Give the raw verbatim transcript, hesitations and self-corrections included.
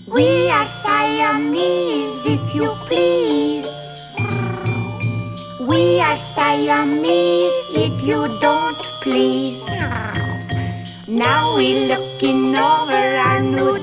We are Siamese, if you please. We are Siamese, if you don't please. Now we're looking over our new